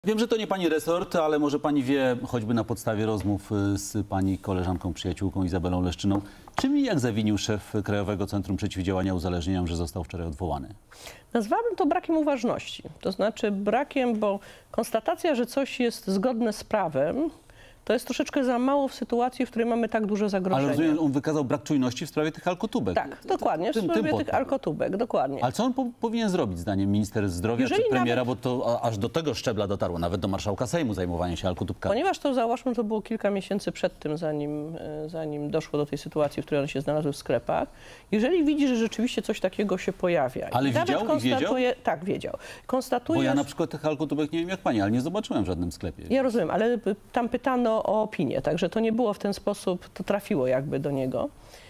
Wiem, że to nie pani resort, ale może pani wie, choćby na podstawie rozmów z pani koleżanką, przyjaciółką Izabelą Leszczyną, czym i jak zawinił szef Krajowego Centrum Przeciwdziałania Uzależnieniom, że został wczoraj odwołany? Nazwałabym to brakiem uważności. To znaczy brakiem, bo konstatacja, że coś jest zgodne z prawem, to jest troszeczkę za mało w sytuacji, w której mamy tak duże zagrożenie. Ale rozumiem, on wykazał brak czujności w sprawie tych alkotubek. Tak, dokładnie, w sprawie tych alkotubek, dokładnie. Ale co on powinien zrobić, zdaniem minister zdrowia czy premiera, bo to aż do tego szczebla dotarło, nawet do marszałka Sejmu, zajmowanie się alkotubkami? Ponieważ to, zauważmy, to było kilka miesięcy przed tym, zanim doszło do tej sytuacji, w której one się znalazły w sklepach. Jeżeli widzi, że rzeczywiście coś takiego się pojawia... Ale widział i wiedział? Tak, wiedział. Konstatuje, bo ja na przykład tych alkotubek nie wiem jak pani, ale nie zobaczyłem w żadnym sklepie. Ja rozumiem, ale tam pytano o opinię, także to nie było w ten sposób, to trafiło jakby do niego.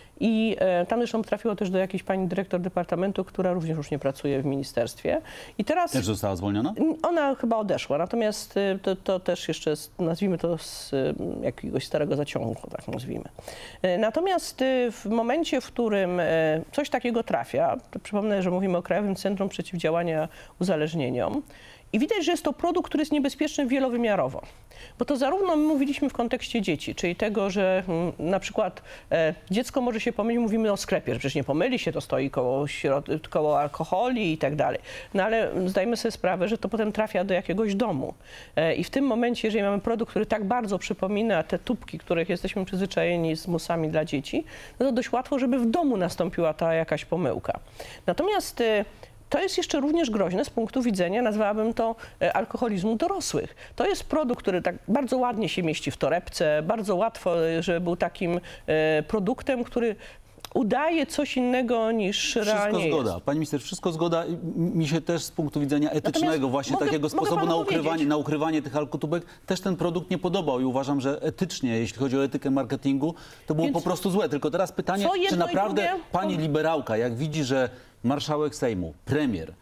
I tam zresztą trafiło też do jakiejś pani dyrektor departamentu, która również już nie pracuje w ministerstwie. I teraz... Też została zwolniona? Ona chyba odeszła, natomiast to też jeszcze, nazwijmy to z jakiegoś starego zaciągu, tak nazwijmy. Natomiast w momencie, w którym coś takiego trafia, to przypomnę, że mówimy o Krajowym Centrum Przeciwdziałania Uzależnieniom, i widać, że jest to produkt, który jest niebezpieczny wielowymiarowo. Bo to zarówno my mówiliśmy w kontekście dzieci, czyli tego, że na przykład dziecko może się pomylić, mówimy o sklepie, że przecież nie pomyli się, to stoi koło alkoholi i tak dalej. No ale zdajmy sobie sprawę, że to potem trafia do jakiegoś domu. I w tym momencie, jeżeli mamy produkt, który tak bardzo przypomina te tubki, których jesteśmy przyzwyczajeni z musami dla dzieci, no to dość łatwo, żeby w domu nastąpiła ta jakaś pomyłka. Natomiast to jest jeszcze również groźne z punktu widzenia, nazwałabym to, alkoholizmu dorosłych. To jest produkt, który tak bardzo ładnie się mieści w torebce, bardzo łatwo, żeby był takim produktem, który udaje coś innego niż realnie Wszystko zgoda. Pani minister, wszystko zgoda. Mi się też z punktu widzenia etycznego, właśnie takiego sposobu na ukrywanie tych alkotubek, też ten produkt nie podobał i uważam, że etycznie, jeśli chodzi o etykę marketingu, to było po prostu złe. Tylko teraz pytanie, czy naprawdę pani liberałka, jak widzi, że marszałek Sejmu, premier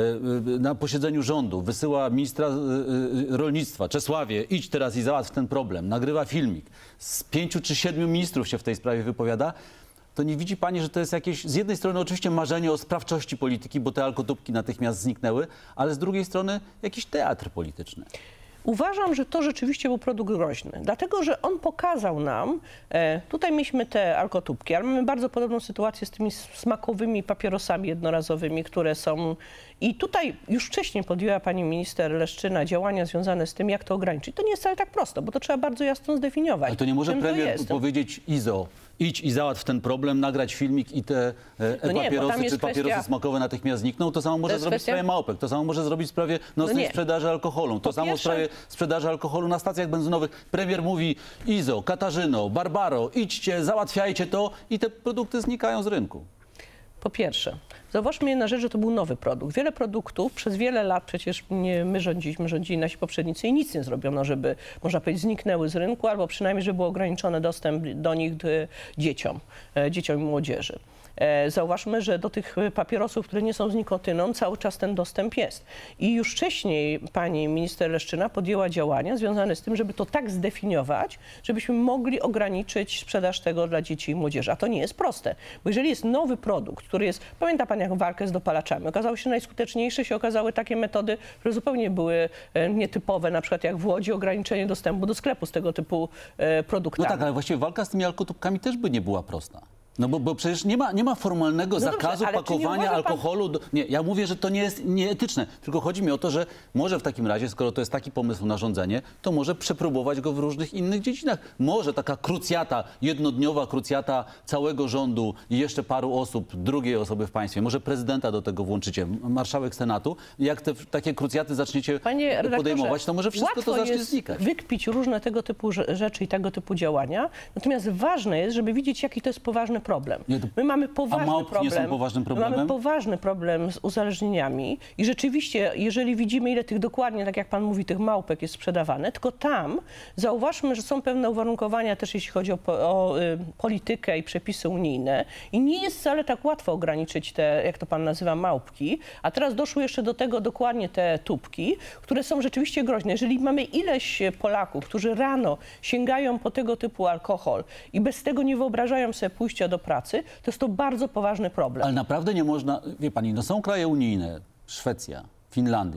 na posiedzeniu rządu wysyła ministra rolnictwa, Czesławie, idź teraz i załatw ten problem, nagrywa filmik, z 5 czy 7 ministrów się w tej sprawie wypowiada, to nie widzi pani, że to jest jakieś, z jednej strony oczywiście marzenie o sprawczości polityki, bo te alkotubki natychmiast zniknęły, ale z drugiej strony jakiś teatr polityczny? Uważam, że to rzeczywiście był produkt groźny, dlatego że on pokazał nam, tutaj mieliśmy te alkotubki, ale mamy bardzo podobną sytuację z tymi smakowymi papierosami jednorazowymi, które są... I tutaj już wcześniej podjęła pani minister Leszczyna działania związane z tym, jak to ograniczyć. To nie jest wcale tak prosto, bo to trzeba bardzo jasno zdefiniować. Ale to nie może premier powiedzieć: Izo, idź i załatw ten problem, nagrać filmik i te papierosy czy papierosy smakowe natychmiast znikną. To samo może zrobić w sprawie małpek, to samo może zrobić w sprawie nocnej sprzedaży alkoholu, to samo w sprawie sprzedaży alkoholu na stacjach benzynowych. Premier mówi: Izo, Katarzyno, Barbaro, idźcie, załatwiajcie to i te produkty znikają z rynku. Po pierwsze, zauważmy jedna rzecz, że to był nowy produkt. Wiele produktów przez wiele lat przecież nie my rządziliśmy, rządzili nasi poprzednicy i nic nie zrobiono, żeby, można powiedzieć, zniknęły z rynku, albo przynajmniej, żeby był ograniczony dostęp do nich dzieciom i młodzieży. Zauważmy, że do tych papierosów, które nie są z nikotyną, cały czas ten dostęp jest. I już wcześniej pani minister Leszczyna podjęła działania związane z tym, żeby to tak zdefiniować, żebyśmy mogli ograniczyć sprzedaż tego dla dzieci i młodzieży. A to nie jest proste, bo jeżeli jest nowy produkt, który jest, pamięta pani jak walkę z dopalaczami, okazało się najskuteczniejsze się okazały takie metody, które zupełnie były nietypowe, na przykład jak w Łodzi ograniczenie dostępu do sklepu z tego typu produktami. No tak, ale właściwie walka z tymi alkotubkami też by nie była prosta. No bo przecież nie ma formalnego zakazu pakowania alkoholu. Nie, ja mówię, że to nie jest nieetyczne. Tylko chodzi mi o to, że może w takim razie, skoro to jest taki pomysł na rządzenie, to może przepróbować go w różnych innych dziedzinach. Może taka krucjata, jednodniowa krucjata całego rządu i jeszcze paru osób, drugiej osoby w państwie. Może prezydenta do tego włączycie, marszałek Senatu. Jak takie krucjaty zaczniecie podejmować, to może wszystko to zacznie znikać. Wykpić różne tego typu rzeczy i tego typu działania. Natomiast ważne jest, żeby widzieć, jaki to jest poważny problem. My mamy poważny problem. Nie są poważnym problemem? Mamy poważny problem z uzależnieniami i rzeczywiście, jeżeli widzimy, ile tych dokładnie, tak jak pan mówi, tych małpek jest sprzedawane, tylko tam zauważmy, że są pewne uwarunkowania też, jeśli chodzi o politykę i przepisy unijne i nie jest wcale tak łatwo ograniczyć te, jak to pan nazywa, małpki, a teraz doszły jeszcze do tego dokładnie te tubki, które są rzeczywiście groźne. Jeżeli mamy ileś Polaków, którzy rano sięgają po tego typu alkohol i bez tego nie wyobrażają sobie pójścia do pracy, to jest to bardzo poważny problem. Ale naprawdę nie można, wie pani, no są kraje unijne, Szwecja, Finlandia,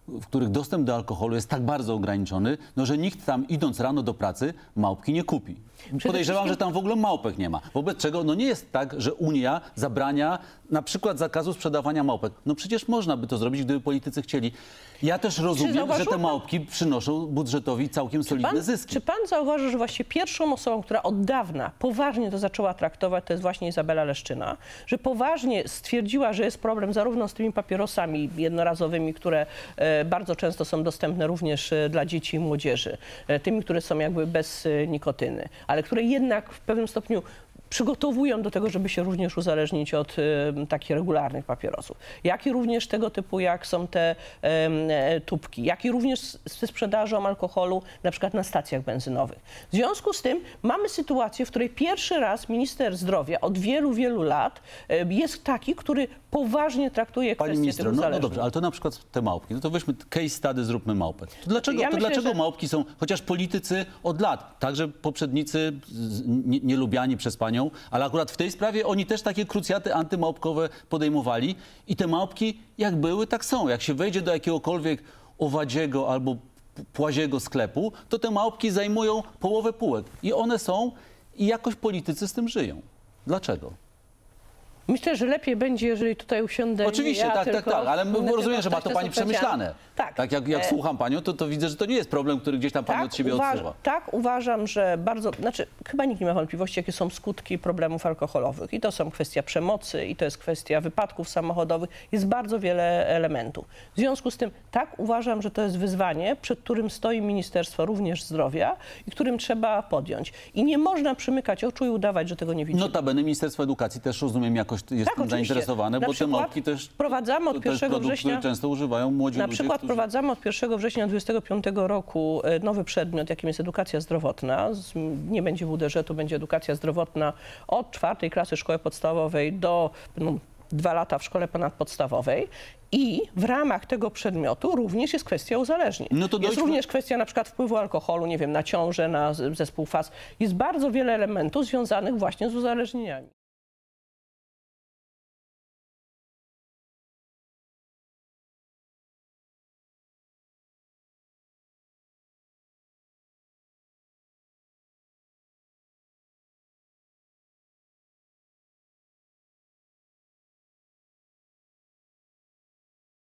w których dostęp do alkoholu jest tak bardzo ograniczony, no, że nikt tam idąc rano do pracy małpki nie kupi. Podejrzewam, że tam w ogóle małpek nie ma. Wobec czego no nie jest tak, że Unia zabrania na przykład zakazu sprzedawania małpek. No przecież można by to zrobić, gdyby politycy chcieli. Ja też rozumiem, że te małpki przynoszą budżetowi całkiem solidne zyski. Czy pan zauważył, że właściwie pierwszą osobą, która od dawna poważnie to zaczęła traktować, to jest właśnie Izabela Leszczyna, że poważnie stwierdziła, że jest problem zarówno z tymi papierosami jednorazowymi, które bardzo często są dostępne również dla dzieci i młodzieży, tymi, które są jakby bez nikotyny, ale które jednak w pewnym stopniu przygotowują do tego, żeby się również uzależnić od takich regularnych papierosów. Jak i również tego typu, jak są te tubki, jak i również ze sprzedażą alkoholu na przykład na stacjach benzynowych. W związku z tym mamy sytuację, w której pierwszy raz minister zdrowia od wielu, wielu lat jest taki, który poważnie traktuje kwestię tych uzależnień. No dobrze, ale to na przykład te małpki. No to weźmy case study, zróbmy małpek. To dlaczego małpki są, chociaż politycy od lat, także poprzednicy nielubiani przez panią, ale akurat w tej sprawie oni też takie krucjaty antymałpkowe podejmowali i te małpki jak były, tak są. Jak się wejdzie do jakiegokolwiek owadziego albo płaziego sklepu, to te małpki zajmują połowę półek. I one są i jakoś politycy z tym żyją. Dlaczego? Myślę, że lepiej będzie, jeżeli tutaj usiądę. Oczywiście, ja, tak, ale rozumiem, że ma to pani przemyślane. Tak. Jak słucham panią, to widzę, że to nie jest problem, który gdzieś tam pani od siebie odsuwa. Tak, uważam, że bardzo, chyba nikt nie ma wątpliwości, jakie są skutki problemów alkoholowych. I to są kwestia przemocy, i to jest kwestia wypadków samochodowych. Jest bardzo wiele elementów. W związku z tym, tak, uważam, że to jest wyzwanie, przed którym stoi Ministerstwo również Zdrowia i którym trzeba podjąć. I nie można przymykać oczu i udawać, że tego nie widzimy. Notabene Ministerstwo Edukacji też, rozumiem, jakoś jest tym zainteresowane, bo te małpki też wprowadzamy od 1 września, które często używają młodzi ludzie, wprowadzamy od 1 września 2025 roku nowy przedmiot, jakim jest edukacja zdrowotna. Nie będzie WDŻ, to będzie edukacja zdrowotna od 4. klasy szkoły podstawowej do 2 lata w szkole ponadpodstawowej. I w ramach tego przedmiotu również jest kwestia uzależnień. Jest również kwestia na przykład wpływu alkoholu, nie wiem, na ciążę, na zespół faz. Jest bardzo wiele elementów związanych właśnie z uzależnieniami.